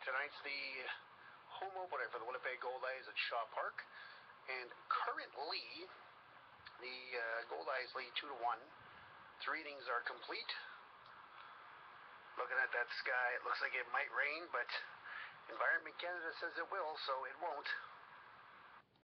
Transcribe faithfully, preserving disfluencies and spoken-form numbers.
Tonight's the home opener for the Winnipeg Goldeyes at Shaw Park, and currently the uh, Goldeyes lead two to one. Three innings are complete. Looking at that sky, it looks like it might rain, but Environment Canada says it will, so it won't.